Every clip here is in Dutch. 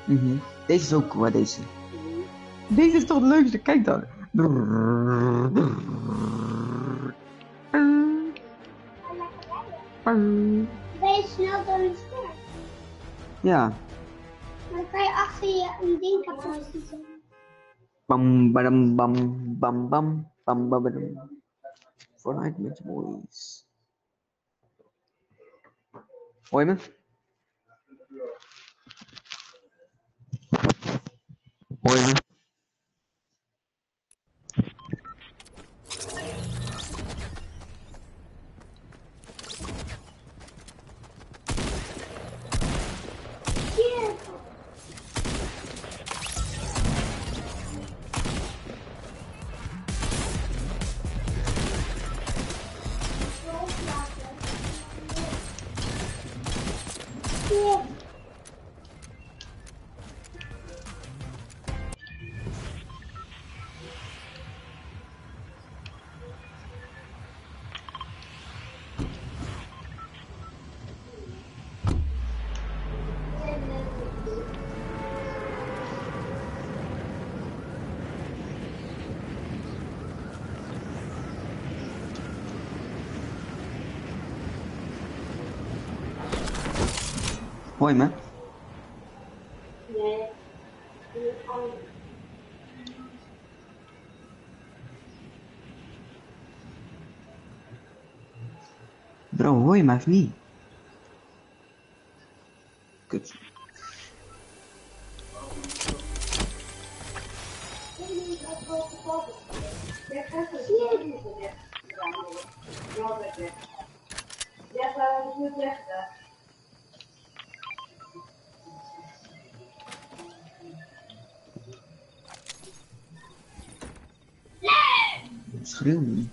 Deze is ook cool, hè, deze. Deze is toch het leukste, kijk dan. Ben je snel door een ster? Ja. Maar dan kan je achter je een ding kapot schieten. Bam, badam, bam, bam, bam, bam, badam. Fortnite met je boys. Hoor je me? Hoor je me? Hoor je me? Nee. Bro, hoor je me of niet? Kut. Schreeuw niet.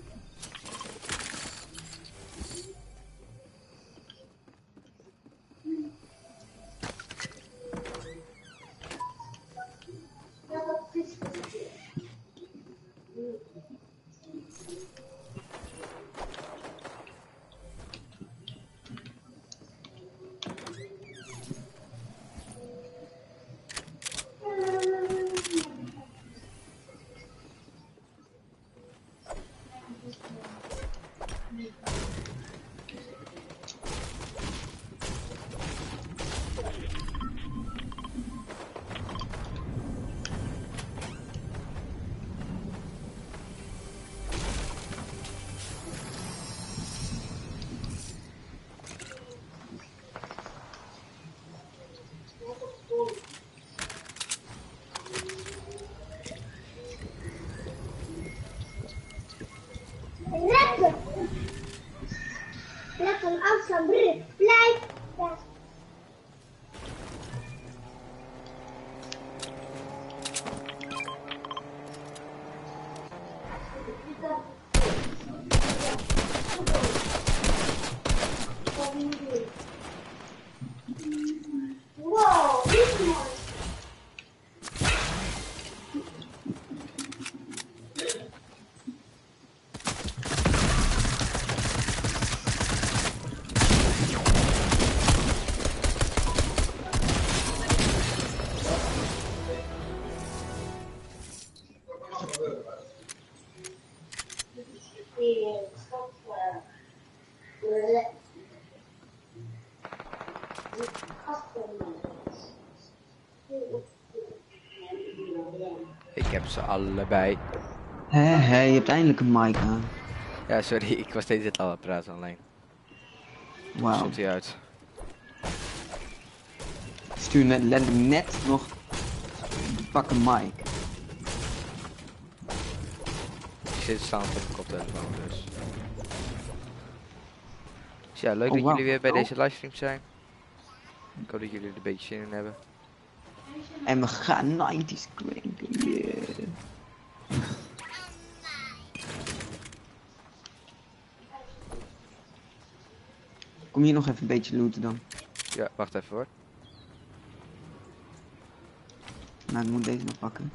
Reppen! Reppen, afstand, blijf! Ja. Wow, dit is mooi. Ik heb ze allebei. Hé, je hebt eindelijk een mic aan. Ja, sorry, ik was steeds al aan het praten alleen. Wauw. Stond hij uit. Stuur net nog pak een mic. Ik zit staan op mijn koptelefoon dus. Dus ja, leuk Oh, dat wauw. jullie weer bij deze livestream zijn. Ik hoop dat jullie er een beetje zin in hebben. En we gaan 90's klinken, yeah. Kom hier nog even een beetje looten dan. Ja, wacht even hoor. Nou, ik moet deze nog pakken.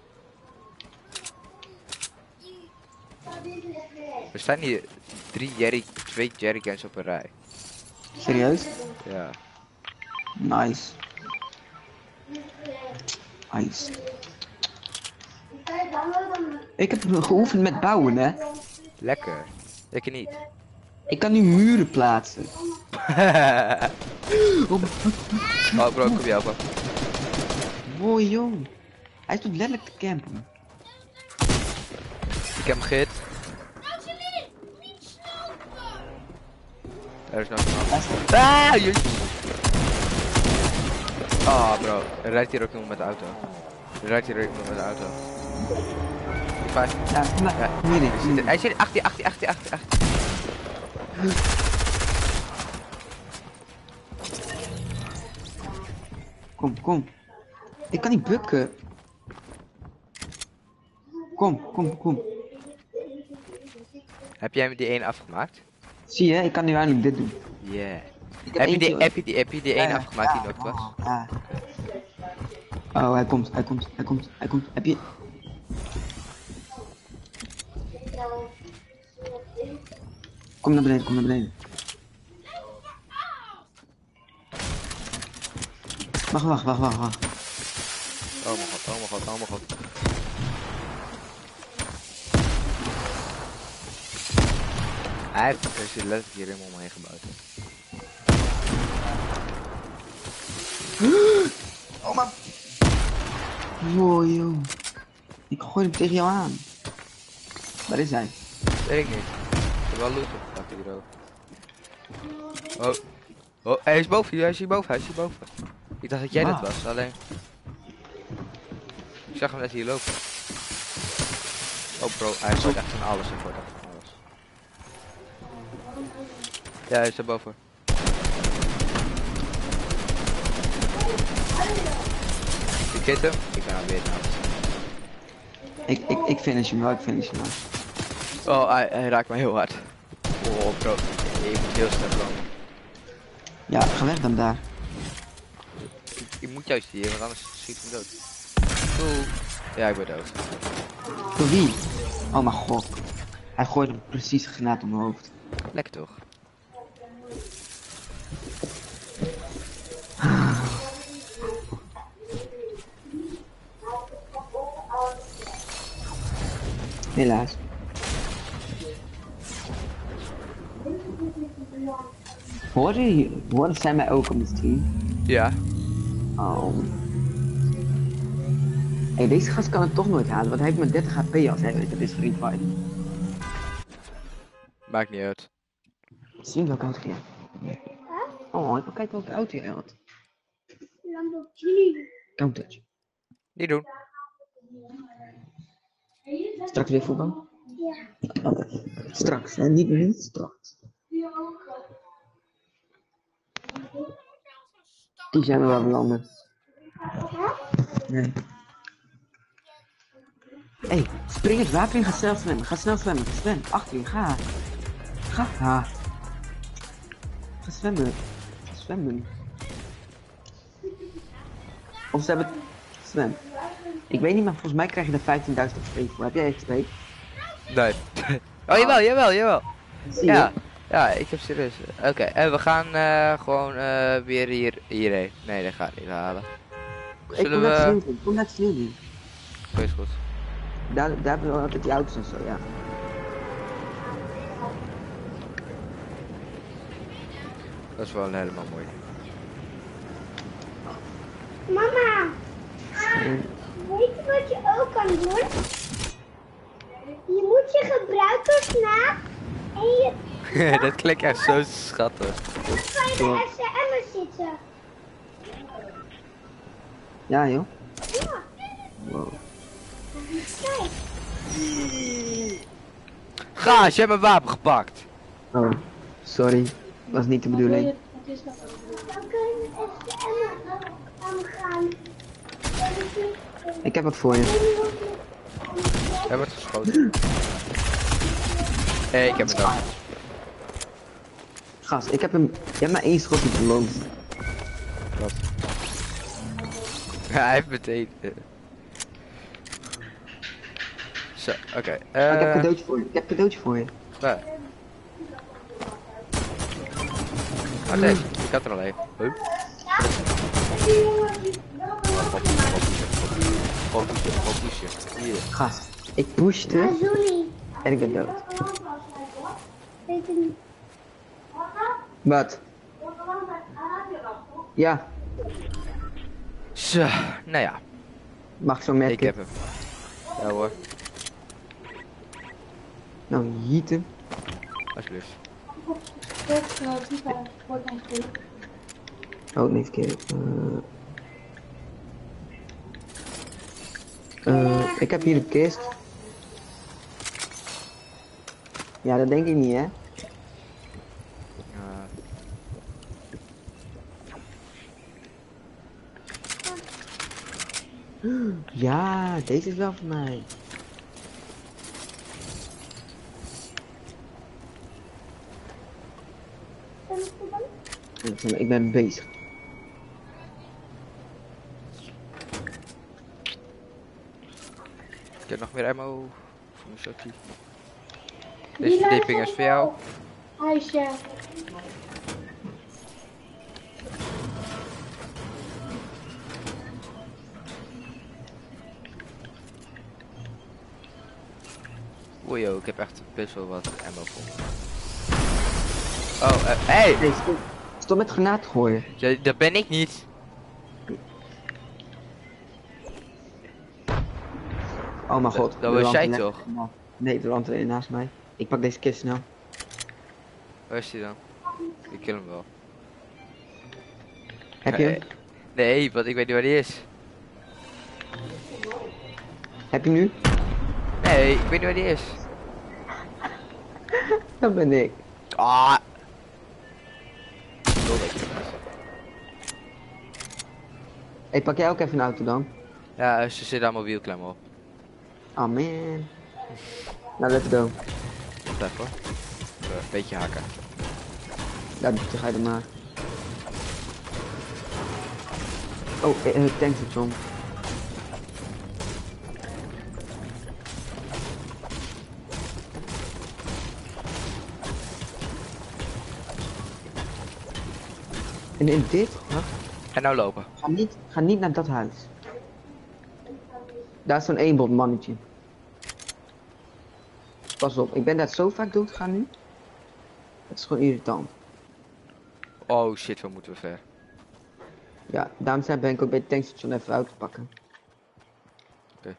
Er staan hier 2 jerrycans op een rij. Serieus? Ja. Nice. Ice. Ik heb geoefend met bouwen, hè. Lekker. Lekker niet. Ik kan nu muren plaatsen. Oh bro, ik kom je helpen. Mooi jong. Hij stond letterlijk te campen. Ik heb hem gehit. Er is nog iemand. Ah, jezus. Oh bro, er rijdt hier ook iemand met de auto. Er rijdt hier ook iemand met de auto. Die vijf. Ja, kom maar. Ja. Hier. Hij zit achter. Kom. Ik kan niet bukken. Kom. Heb jij hem die 1 afgemaakt? Zie je, ik kan nu eindelijk dit doen. Yeah. Ik Heb eentje- je die 1 afgemaakt die nodig was? Ja. Oh, hij komt. Heb je... Kom naar beneden. Wacht. Oh mijn god. Hij heeft letterlijk hier helemaal omheen gebouwd. Oh man. Wow, joh. Ik gooi hem tegen jou aan. Waar is hij? Weet ik niet. Ik heb wel loot opgepakt hierover. Oh, hij is boven hier, hij is hierboven. Ik dacht dat jij dat was, alleen... Ik zag hem net hier lopen. Oh bro, hij is echt van alles. Ja, hij is daarboven. Ik hit hem. Ik ben alweer naast. Ik finish hem wel. Oh, hij raakt me heel hard. Oh bro, je moet heel snel komen. Ja, ga weg dan daar. Ik moet juist hier, want anders schiet ik hem dood. Oeh. Ja, ik ben dood. Door wie? Oh mijn god. Hij gooit hem precies een granaat om mijn hoofd. Lekker toch? Helaas. Hoorden zij mij ook op de stream? Ja. Oh. Hey, deze gast kan het toch nooit halen, want hij heeft maar 30 HP als hij weet dat is free fight. Maakt niet uit. Zien welke auto je Oh, ik wil kijken welke auto je had. Lamborghini. Countach. Niet doen. Straks weer voetbal? Ja. Oh, straks, hè? Niet straks. Die zijn we wel belanden. Nee. Hey, spring het water in, ga snel zwemmen. Zwem, achter je, ga. Ga zwemmen. Of ze hebben zwem. Ik weet niet, maar volgens mij krijg je er 15.000 XP voor. Heb jij XP? Nee. Oh, jawel. Zie je? Ja, ik heb serieus. Oké, en we gaan gewoon weer hierheen. Nee, dat gaat niet halen. Zullen we... Kom naar het sneeuw doen. Oké, is goed. Daar hebben we altijd die auto's en zo, ja. Dat is wel helemaal mooi. Mama. Weet je wat je ook kan doen? Je moet je gebruikersnaam en je... Dat klinkt echt zo schattig. Dan kan je de FCM'er zitten. Ja, joh. Ja. Wow. Kijk. Gaas, je hebt mijn wapen gepakt. Oh, sorry. Was niet de bedoeling. Dan kun je de FCM'er aangaan. Ik heb wat voor je. Hij wordt geschoten. Ik heb hem dan. Gast, ik heb hem... Je hebt maar 1 schot beloond. Wat? Ja, hij heeft meteen... Zo, oké. Ik heb een cadeautje voor je. Waar? Oh nee, ik had er al een. Huh? Gast, ik pushte Azuli. en ik ben dood. Weet je niet. Wat? Ja, Zo, nou ja, mag ik zo met ik heb hem. Ja hoor, Nou, jieten. alsjeblieft. Oh, nee, verkeerd. Ik heb hier de kist. Ja, dat denk ik niet, hè? Ja, Ja, deze is wel voor mij. Ik ben bezig. ik heb nog meer ammo voor mijn shotje. Deze verdieping is voor jou. Huisje. Oei joh, ik heb echt best wel wat ammo voor me. Oh, hey! Nee, stop met granaat gooien. Ja, dat ben ik niet. Oh mijn god. dat er was jij landt toch? Nee, er landt er een naast mij. Ik pak deze kist snel. Waar is die dan? Ik kill hem wel. Heb je hem? Nee, want ik weet niet waar die is. Heb je hem nu? Nee, ik weet niet waar die is. Dat ben ik. Ah! Zo weet je dat. Hey, pak jij ook even een auto dan? Ja, ze zit aan mobielklem op. Oh man. Nou, let's go. Wacht even hoor. Een beetje hakken. Ja, dan ga je er maar. Oh, tankstation. En in dit, wacht, En nou lopen. ga niet naar dat huis. Daar is zo'n eenbot mannetje. Pas op, ik ben daar zo vaak dood gegaan nu. Het is gewoon irritant. Oh shit, waar moeten we ver? Ja, daarom ben ik ook bij het tankstation even uit te pakken. Oké.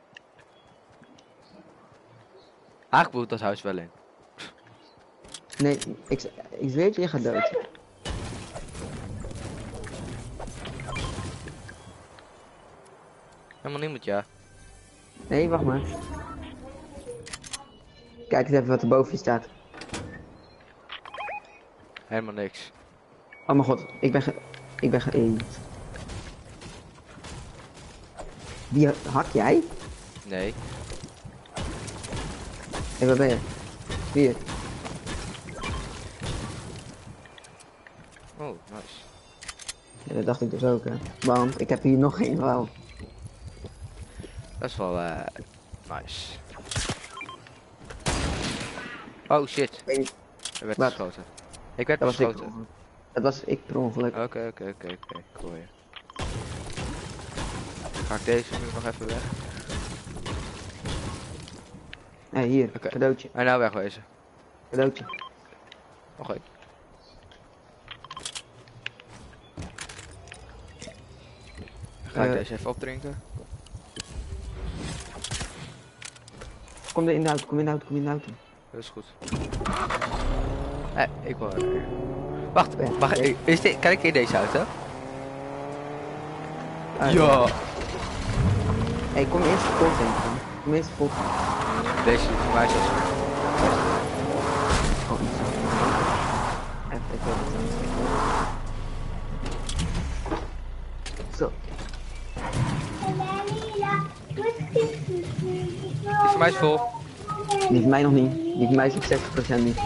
Eigenlijk moet dat huis wel in. Nee, ik zweer het je, gaat dood. Helemaal niemand, ja. Nee, wacht maar. Kijk eens even wat er boven je staat. Helemaal niks. Oh mijn god, ik ben geëend. Wie hak jij? Nee. Hé, waar ben je? Hier. Oh, nice. Ja, dat dacht ik dus ook, hè. Want ik heb hier nog geen wauw. Dat is wel nice. Oh shit, er werd Wat? geschoten. Ik werd Dat was ik. beschoten. Dat was ik per ongeluk. Oké, ik hoor je. Ga ik deze nu nog even weg? Hé, hier, Oké. cadeautje. En nou wegwezen. Cadeautje. Nog één. Ga ik deze even opdrinken? Kom er in de auto, kom in de auto, kom in de auto. Dat is goed. Ik wil... Wacht, Ja. kan ik in deze auto? Ah, Ja! Hé, kom eerst de pot in. Kom eerst de pot in. Deze voor mij is dat zo. Oh, iets. Even, ik wil het zo. Die voor mij is vol. Die van mij nog niet. Die van mij is op 60% niet.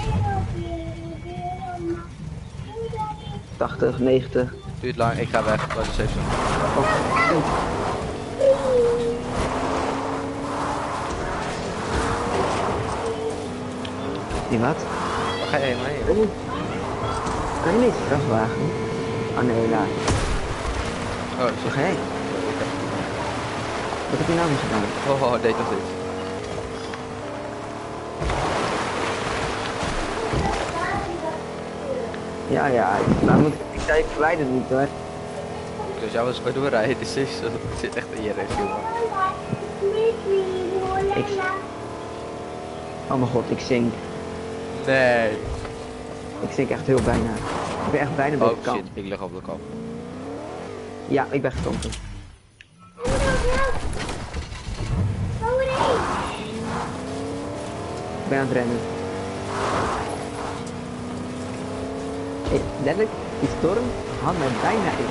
80, 90. Duurt lang, ik ga weg. Dat is even zo. Oh. Die wat? Waar ga je helemaal heen? Kan je niet vrachtwagen? Oh nee, laat. Oh, Zo ga je. Wat heb je nou weer gedaan? Oh, deed toch dit. Ja, ja, nou moet ik zei ik verwijder niet hoor. Dus jou was bij doorrijden, dus het zit echt in je race, jongen. Oh mijn god, ik zink. Nee. Ik zink echt heel bijna. Ik ben echt bijna bij de Oh kant. shit, ik lig op de kant. Ja, ik ben gestopt. Ik ben aan het rennen. Letterlijk, die storm had mij bijna in.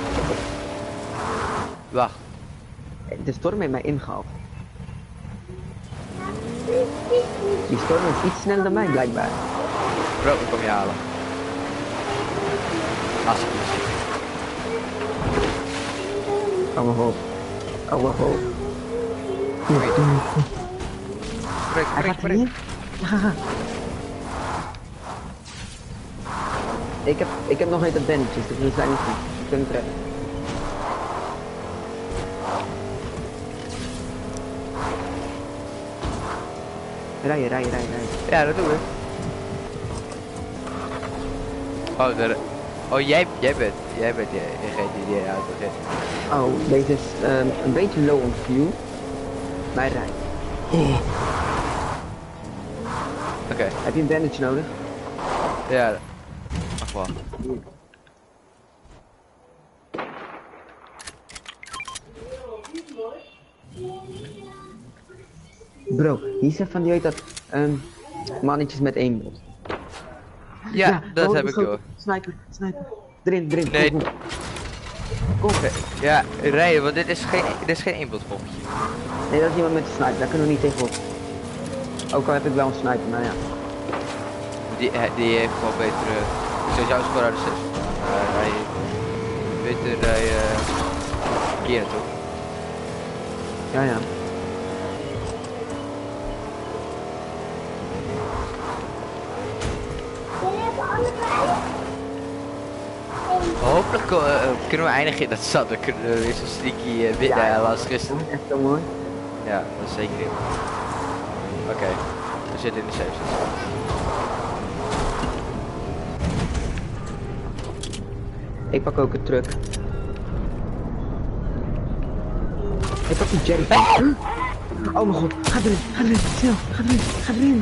Wacht. De storm heeft mij ingehaald. Die storm is iets sneller dan mij blijkbaar. Bro, ik kom je halen. Alsjeblieft. Oh mijn god. Oh mijn god. Hij gaat erin. Ik heb nog niet advantages, dus we zijn niet goed. We kunnen het redden. Rijden. Ja, dat doen we. Oh, jij bent degene die die auto zit. Oh, deze is een beetje low on view. Maar hij rijdt. Oké. Heb je een bandage nodig? Ja. Wacht wel. Bro, hier zijn van die heet dat mannetjes met één bot. Ja, dat oh, heb ik door. Sniper. Erin. Nee. Kom. Ja, rijden, want dit is geen inbodpoppetje. Nee, dat is iemand met een sniper, daar kunnen we niet tegenop. Ook al heb ik wel een sniper, maar ja. Die heeft wel betere... Zoals jouw score uit de 6. Hij beter rijden... Keren toch? Ja. Hopelijk kunnen we eindigen in dat stad. Dan kunnen we weer zo'n sneaky winnen als gisteren. Dat is echt zo mooi. Ja, dat is zeker heel. Oké, we zitten in de safe zone. Ik pak ook een truck. Ik pak die jerry. Oh mijn god, ga erin, snel, ga erin.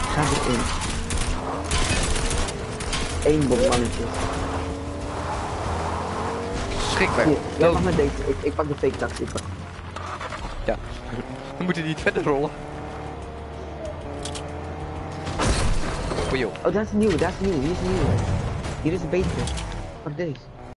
Eén bommannetje. Schrikbaar. Ja, mag met deze, ik pak de fake taxi. Ja, we moeten niet verder rollen. Oh joh. Oh, daar is een nieuwe, hier is een nieuwe. Hier is een betere. Pak deze.